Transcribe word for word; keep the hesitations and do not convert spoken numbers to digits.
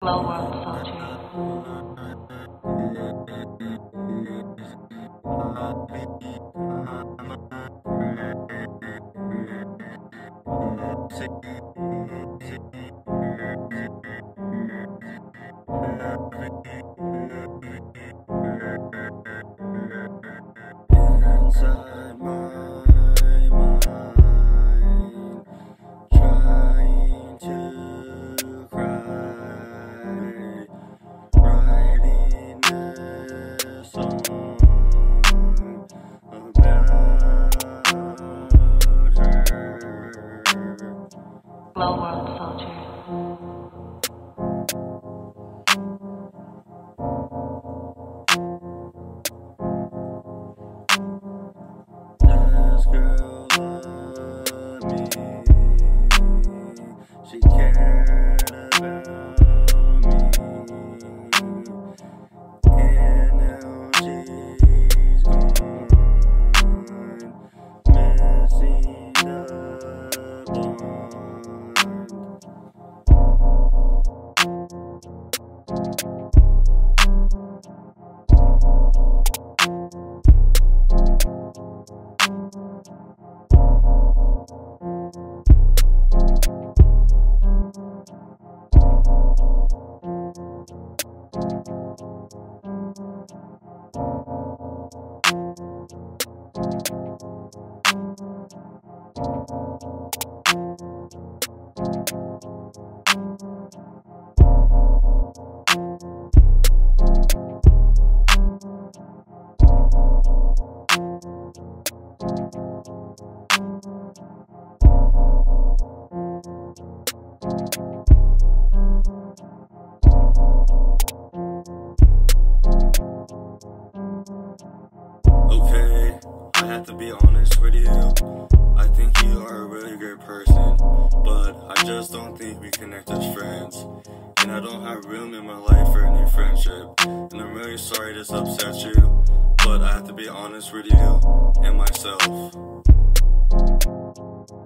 Glow World Soldier. Inside my mind, trying to cry, writing a song about her. Glow World Soldier. This girl loved me, she cared about me, and now she's gone, missing the bond. Okay, I have to be honest with you. I think you are a really great person, but I just don't think we connect as friends. And I don't have room in my life for a new friendship. And I'm really sorry this upsets you, but I have to be honest with you and myself.